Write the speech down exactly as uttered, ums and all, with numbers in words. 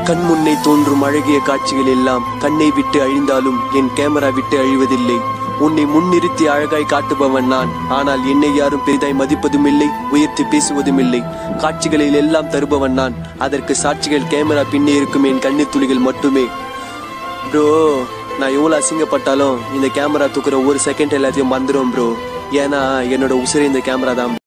கண் முன்னே தோன்றும் அழகிய காட்சிகள் எல்லாம் கண்ணை விட்டு அழிந்தாலும் என் கேமரா விட்டு அழிவதில்லை. உன்னை முன்னிறுத்தி அழகாய் காட்டுபவன் நான். ஆனால் என்னை யாரும் பெரிதாய் மதிப்பதும் இல்லை, உயர்த்தி பேசுவதும் இல்லை. காட்சிகளில் எல்லாம் தருபவன் நான். அதற்கு சாட்சிகள் கேமரா பின்னே இருக்கும் என் கண்ணீர் துளிகள் மட்டுமே. ப்ரோ, நான் எவ்வளவு அசிங்கப்பட்டாலும் இந்த கேமரா தூக்குற ஒரு செகண்ட் எல்லாத்தையும் மறந்துடும் ப்ரோ. ஏன்னா என்னோட உசிரை இந்த கேமரா தான்.